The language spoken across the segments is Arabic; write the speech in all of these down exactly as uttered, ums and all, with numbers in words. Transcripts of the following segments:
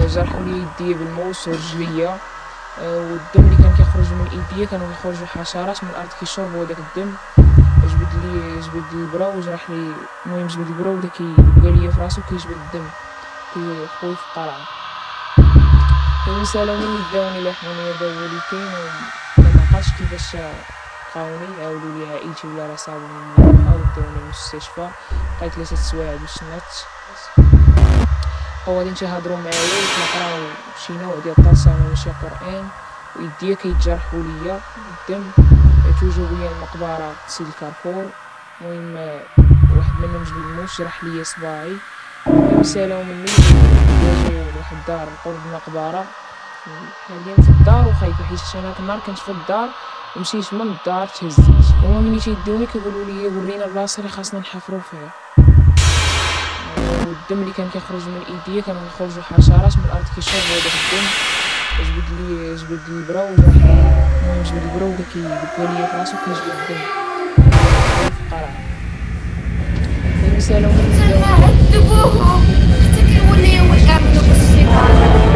جرحوا لي يديا بالموس ورجليا، والدم اللي كان كيخرج من ايديا كانوا كيخرجوا حشرات من الارض كيشربوا داك الدم. جبد لي جبد لي البرا وجرح لي، المهم جبد البرا وبدا كيبقى ليا في راسو كيجبد الدم كيخوي في القرعه. ثم سالو مني داوني لحقوني داولي كاين ومعقاش كيفاش لقاوني، عاودوا لي عائلتي ولا راه صابوني مليحه وداوني للمستشفى. بقيت ثلاثة سوايع باش نات، وغادي نتهضروا معايا نقراو شي نوع ديال الطلسم وشي قرآن، ويديا كيتجرحوا ليا الدم. توجو بيا المقبره سيد الكارفور، المهم واحد منهم جبد الموس جرح ليا صباعي. سالاو مني دازو لواحد الدار قرب المقبره، حاليا في الدار وخايفه حيت انا النهار كنت في الدار ومشيت من الدار تهزيت. هما ملي تيدوني كيقولوا لي ورينا البلاصه اللي خاصنا نحفروا فيها، والدم اللي كان كيخرج من ايديا كانوا كيخرجوا حشرات من الارض كيشربوا داك الدم. جبد لي جبد لي البرا وجرح لي، المهم جبد البرا وبدا كيبقى ليا في راسو كيجبد الدم في القرعه. ثم سالو مني عذبوهم حتى كيوليو يعملوا بالسيطره.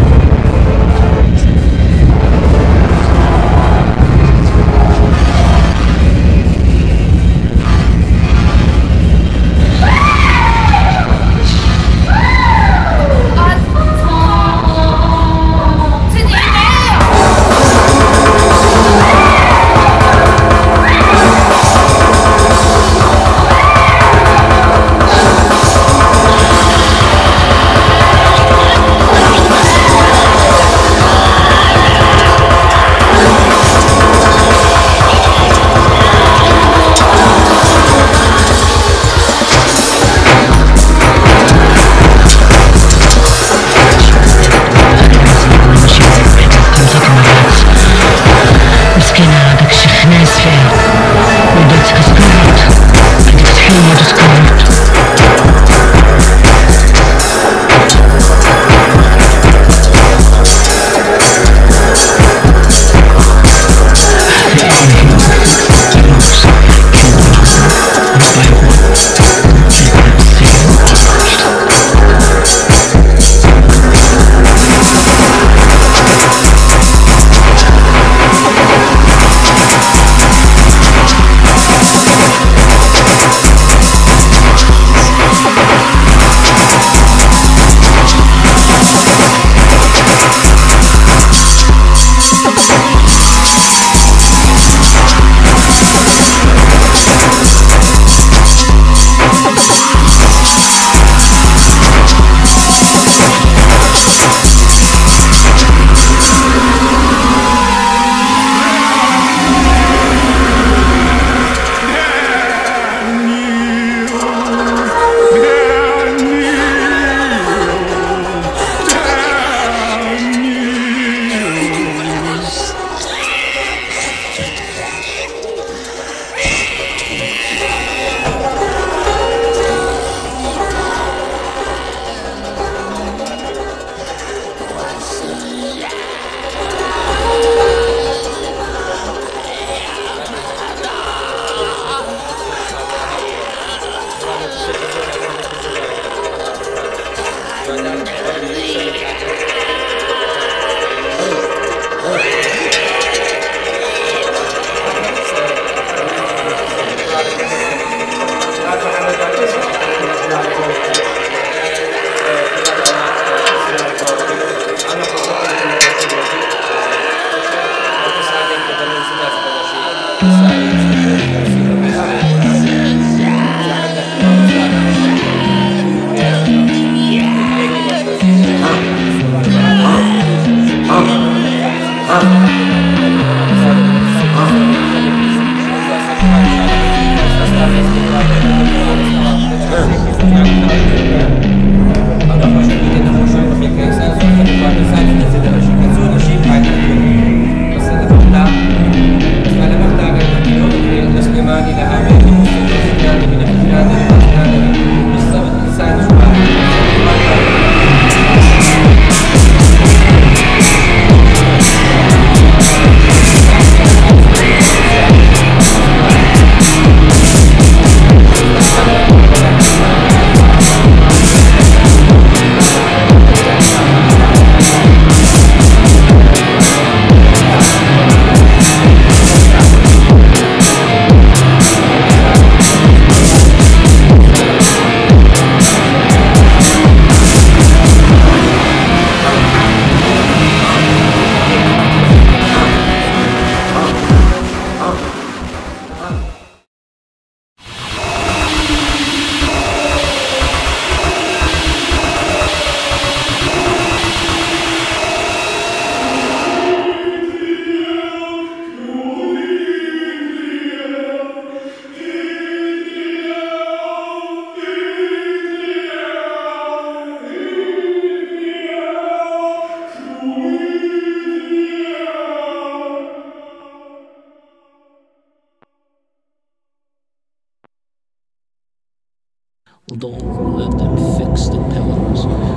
Don't let them fix the pillars.